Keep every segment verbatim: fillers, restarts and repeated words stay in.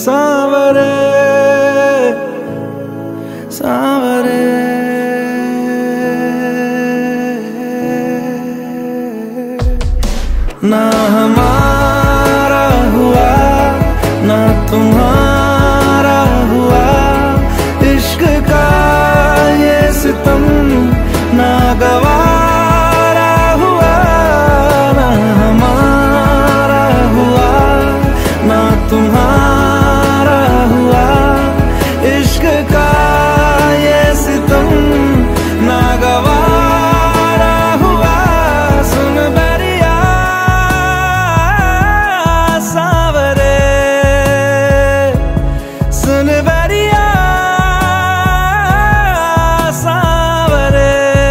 सांवरे सांवरे ना हमारा हुआ ना तुम्हारा हुआ, इश्क का ये सितम ना गवारा हुआ। ना हमारा हुआ ना तुम्हारा हुआ, इश्क का ये सितम ना गवारा हुआ। सुन बरिया सांवरे, सुन बरिया सांवरे।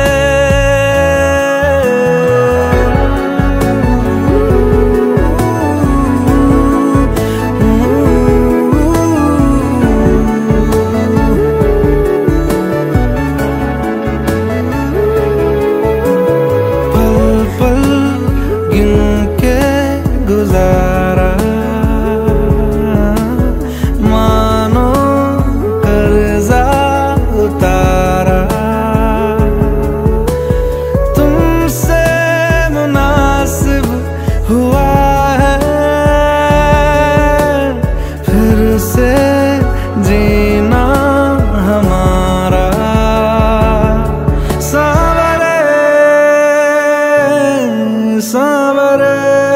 पल पल गिन के गुजारा, मानो कर्जा उतारा। तुमसे मुनासिब हुआ है फिर से जीना हमारा। सांवरे सांवरे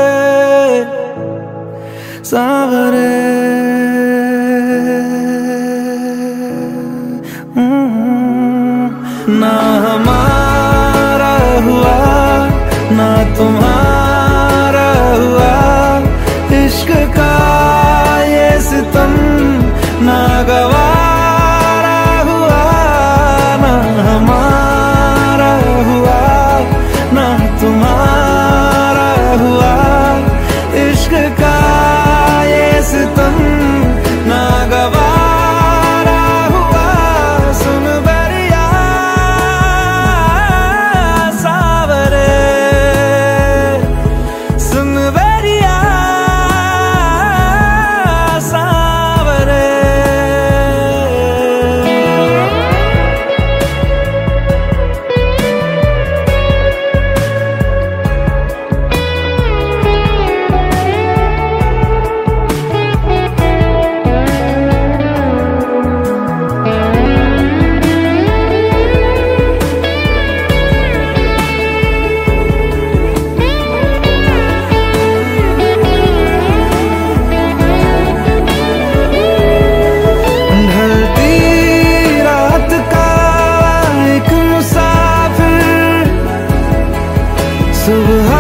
सांवरे। ना हमारा हुआ ना तुम्हारा हुआ, इश्क का ये सितम ना गवारा हुआ। ना हमारा हुआ ना तुम्हारा हुआ, इश्क का ये सितम ना गवारा हुआ। सुन बरिया सांवरे, सुन बरिया सांवरे। ढलती रात का एक मुसाफिर, सुबह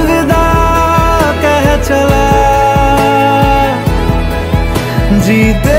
अलविदा कह चला। जीते